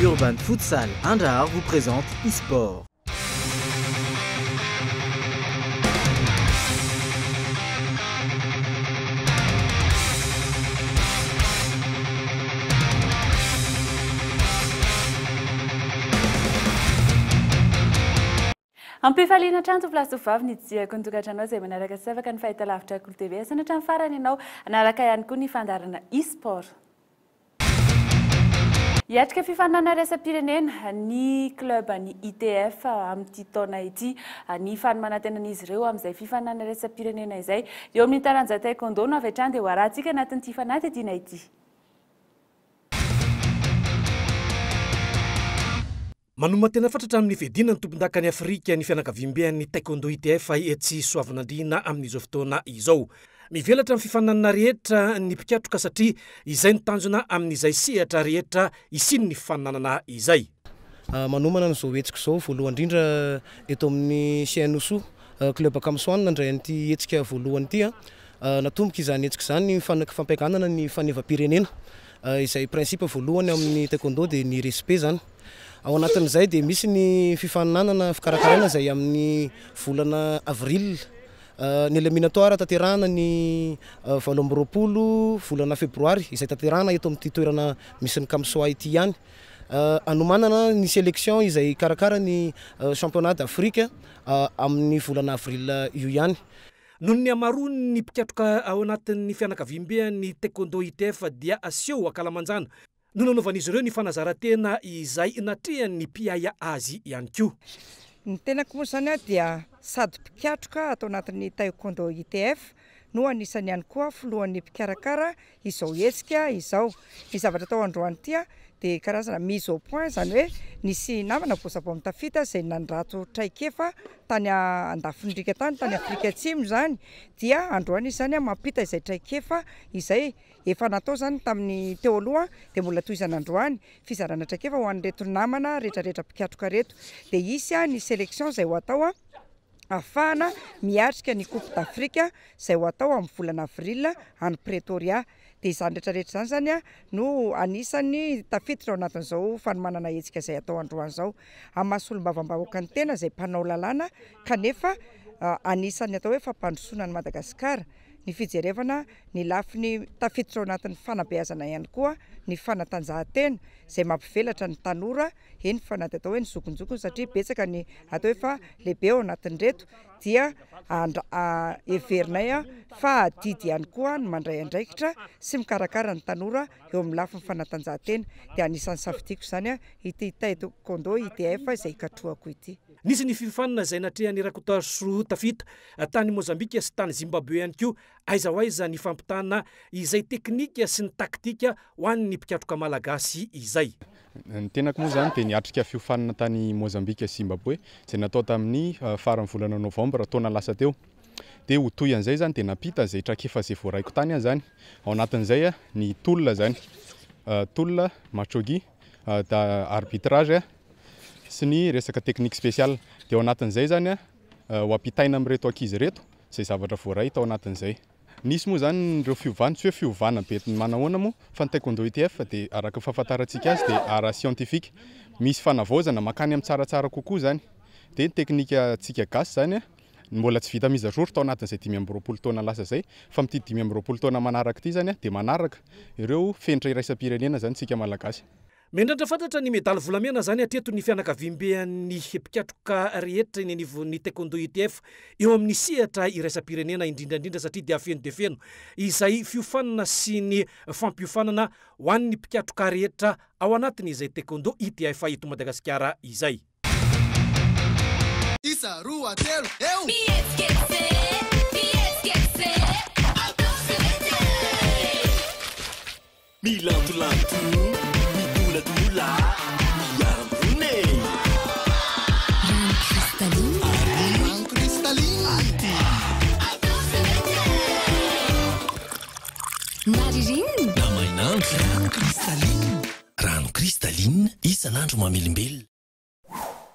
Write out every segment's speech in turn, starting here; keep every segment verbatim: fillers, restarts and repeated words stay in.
Urban Futsal Indahar vous présente iSPORTS. Ampifaliana trano tovolahy ny diako ny tokantranao izay manaraka sefaka ny fahitalavitra Kolo T V sanatra ny farany ianao anaraka ihany koa ny fandarana iSPORTS. Hiatrika fifaninana raisam-pirenena ny club ny I T F amin'ity taona ity ny fanomanantenan'izy ireo amin'izay fifaninana raisam-pirenena izay eo amin'ny taranja taekwondo no avy hatrany dia ho arahantsika anatin'ity fanadihadiana ity. Manoma tena fatratra amin'ny fedina ny tompon-dakany Afrika ny fianakaviam-bean'ny taekwondo I T F etsy soavin'andriana amin'izao fotoana izao. Mivelatra amin'ny fifaninana rehetra ny mpikatroka satria izay ny tanjona amin'izay sehatra rehetra isiny ny fifaninana izay. Manomana n'izao hetsika izao voalohany indrindra eto amin'ny C N O S O club Kamsoanina nandray an'ity hetsika voalohany ity natomboka izany hetsika izany fampiakanana ny fanevam-pirenena izay principe voalohany amin'ny taekwondo dia ny respect zany. Ao anatin'izay dia misy ny fifaninanana fikarakarana izay amin'ny volana avril ny eliminatoire tanterahana ny valo amby roapolo volana febroary izay tanterahana eto amin'ity toerana misy ny Kamsoa ity ihany. Anomanana ny sélection izay karakara ny championnat d'Afrique amin'ny volana avril io ihany. Noho ny amaroany ny mpikatroka ao anatin'ny fianakaviam-bean'ny taekwondo I T F dia aseho ankalamanjana no nanaovan'izy ireo ny fanazarantena izay natrehan'ny mpiaya azy ihany koa. Ny tenako moa zany dia sady mpikatroka atao anatin'ny taekwondo I T F no anisany ihany koa filohan'ny mpikarakara izao hetsika izao. Ny zavatra atao androany ity dia karazana mise au point zany hoe nisy namana bosabo amin'ny tafita izay nandrato traikefa tany andafindrika tany tany Afrika Atsimo zany dia androany izany mampita izay traikefa izay efa natao zany tamin'ny teo aloha dia mbola toizana androany fizarana traikefa ho an'ireto namana rehetrarehetra mpikatroka reto dia isy ny sélection izay ho atao afahana miatrika ny Coupe d'Afrique izay ho atao amin'ny volana avril any Pretoria. Dia izany rehetrarehetra zany zany no anisany tafiditra ao anatin'izao fanomanana hetsika izay atao androany izao. Amasolom-bavambahoaka ny tena izay mpanao lalàna kanefa anisany atao hoe fampandrosoana ny Madagasikara ny fijerevana ny lafiny tafiditra ao anatin'ny fanabeazana ihany koa ny fanatanjahantena izay mampivelatra ny tanora eny fanady atao hoe ny zokonjokony satria betsaka ny atao hoe fa lehibe ao anatin'ireto dia everinay fa adidy ihany koa ny mandray andraikitra sy mikarakara ny tanora eo amin'ny lafiny fanatanjahantena dia anisan'ny safidiako zany ity taekwondo I T F izay ikatrohako ity. Nisy ny fifanina izay natrehan'ny Rakotaso tafita tany Mozambika sy tany Zimbabwe ihany koa aiza ho aiza ny fampitana izay teknika sy ny taktika ho an'ny mpikatroka malagasy izay. Ny tenako moa zany dia niatrika fifanina tany Mozambika sy Zimbabwe izay natao tamin'ny faran'ny volana novambra taona lasa teo. Dia ho toy an'izay zany dia napita izay traikefa izay voaraiko tany zany. Ao anatin'izay ny tolona zany tolona machogi da arbitrage sy ny resaka teknika spesial dia ao anatin'izay zany ho ampitaina amin'ireto ankizy reto izay zavatra voaray tao anatin'izay. Nisy moa zany ireo fiovana tsy hoe fiovana be manahoana moa fa ny taekwondo I T F dia araka fahafantarantsika azy dia ara scientifique misy fanavaozana makany amin'ny tsaratsara kokoa zany dia ny teknika tsika gasy zany mbola tsy vita mise à jour tao anatin'izay dimy amby roapolo taona lasa zay fa amin'ity dimy amby roapolo taona manaraka ity zany dia manaraka ireo fenitra iraisam-pirenena zany tsika malagasy. Mendrandra fantatra ny medaly volamena zany atreto ny fianakaviam-bean'ny mpikatroka rehetra ny anivon'ny taekwondo I T F eo amin'ny sehatra iraisam-pirenena indrindrandrindra satria dia feno dia feno izay fiofanana sy ny fampiofanana ho an'ny mpikatroka rehetra ao anatin'izay taekwondo I T F eto Madagasikara izay. Isa roa telo eu me esquecer, me esquecer. Milanto lanto, midula dula, miarambune. Rano cristalino, Naririn, namainandro, rano cristalino, rano cristalino, isan'andro mamilimbelona.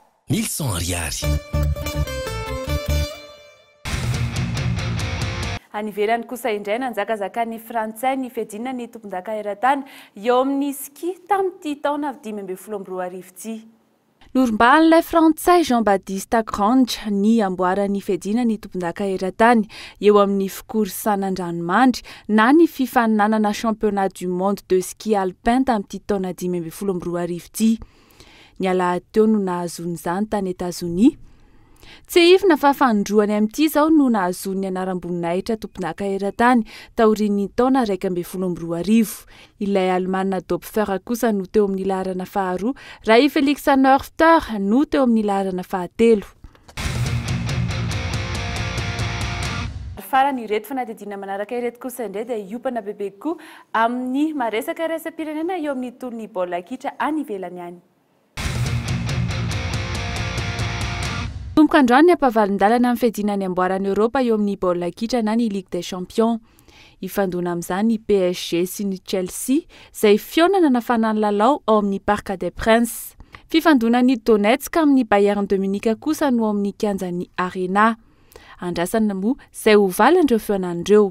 Nilson Ariary. any ivelany kosa indray nanjakazakany frantsay ny fiadinana ny tompon-daka eran-tany eo amin'ny ski tamin'ity taona dimy amby folo amby roa arivo ity. Norombahan'ilay frantsay Jean-Baptiste Grange ny amboarany fiadina ny tompon-daka eran-tany eo amin'ny fikorisan'andranomandry na ny fifaninanana championnat du monde de ski alpin tamin'ity taona dimy amby folo amby roa arivo ity. Ny alahady no nahazony izany tany Etazonia. Tsy ifina fa fanindroany amin'ity izao no nahazony anaram-boninahitra tompon-daka eran-tany taorian'ny taona raika amby folo amby roa arivo. Ilay Alemanina Dopfer kosa no teo amin'ny laharana faharoa, raha Felix Norfter no teo amin'ny laharana fahatelo. Farany ireto fanadidina manaraka ireto kosa indray dia hiopana bebe koa amin'ny maresaka raisam-pirenena eo amin'ny tolon'ny baolina kitra any ivelany any. Tomboka androany ny ampavalin-dalana amin'ny fiadinany amboarany Europa eo amin'ny baolina kitra na ny Ligue des Champions. Ifandona amin'izany ny P S G sy ny Chelsea izay fionana nafanany lalao ao amin'ny Parc des Princes. Fifandonan'ny Donetsk amin'ny Bayern de Munich kosa no ao amin'ny kianjan'ny Arena. Andrasana moa izay ho valindreo fionan'ireo.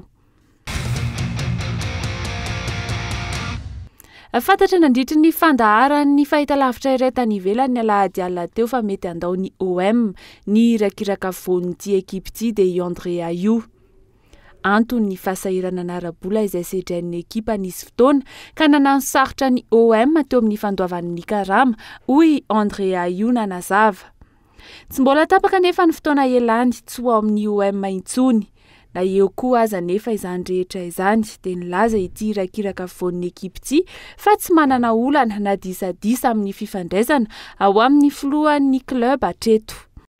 Fantatra nandritra ny fandaharan'ny fahitalavitra iray tany ivelany alahady alina teo fa mety andao ny O M ny rakiraka vonin'ity ekipa ity dia André Ayew. Antony ny fahasairana anara-bola izay sedrain'ny ekipa nisy fotoana ka nanano sarotra ny O M teo amin'ny fandoavan'ny karama hoy André Ayew nanazava. Tsy mbola tapaka nefa ny fotoana ialany tsy ho ao amin'ny O M intsony. Na eo koa aza nefa izany rehetra izany dia nilaza ity rakiraka vonin'ny ekipa ity fa tsy manana olana na disadisa amin'ny fifandraisana ao amin'ny filohan'ny klub hatreto.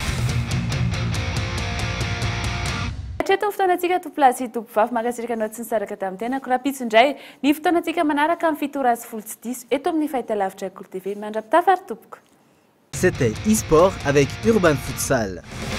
Hatreto ny fotoanantsika tompolasy tompovavy makasirika anao tsy nisaraka tamin'ny tena korapitso indray ny fotoanantsika manaraka amin'ny fitoro azy folo tsy diso eto amin'ny fahitalavitra Kolo T V mandrapitafy ary tompoko. C'était iSport avec Urban Futsal.